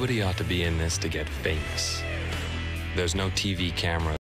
Nobody ought to be in this to get famous. There's no TV camera